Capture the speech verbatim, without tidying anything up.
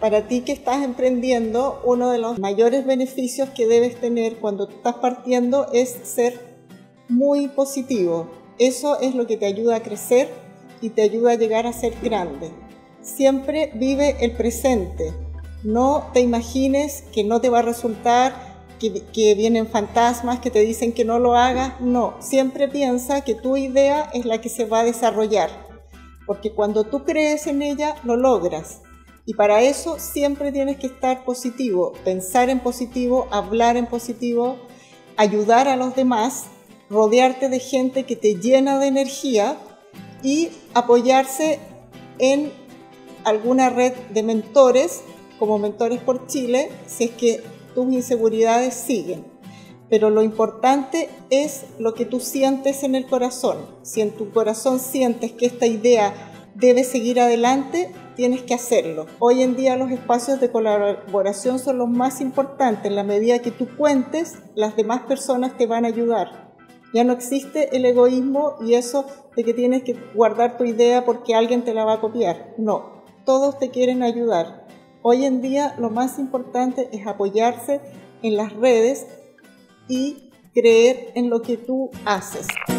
Para ti que estás emprendiendo, uno de los mayores beneficios que debes tener cuando estás partiendo es ser muy positivo. Eso es lo que te ayuda a crecer y te ayuda a llegar a ser grande. Siempre vive el presente. No te imagines que no te va a resultar, que, que vienen fantasmas que te dicen que no lo hagas. No, siempre piensa que tu idea es la que se va a desarrollar, porque cuando tú crees en ella, lo logras. Y para eso siempre tienes que estar positivo, pensar en positivo, hablar en positivo, ayudar a los demás, rodearte de gente que te llena de energía y apoyarse en alguna red de mentores, como Mentores por Chile, si es que tus inseguridades siguen. Pero lo importante es lo que tú sientes en el corazón. Si en tu corazón sientes que esta idea debe seguir adelante, tienes que hacerlo. Hoy en día los espacios de colaboración son los más importantes. En la medida que tú cuentes, las demás personas te van a ayudar. Ya no existe el egoísmo y eso de que tienes que guardar tu idea porque alguien te la va a copiar. No, todos te quieren ayudar. Hoy en día lo más importante es apoyarse en las redes y creer en lo que tú haces.